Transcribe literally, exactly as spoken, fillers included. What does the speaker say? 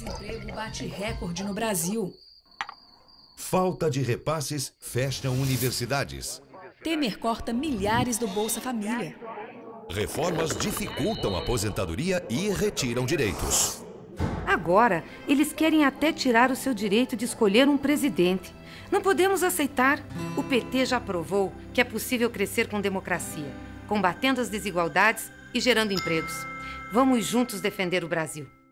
desemprego bate recorde no Brasil. Falta de repasses fecham universidades. Temer corta milhares do Bolsa Família. Reformas dificultam a aposentadoria e retiram direitos. Agora, eles querem até tirar o seu direito de escolher um presidente. Não podemos aceitar. O P T já provou que é possível crescer com democracia, combatendo as desigualdades e gerando empregos. Vamos juntos defender o Brasil.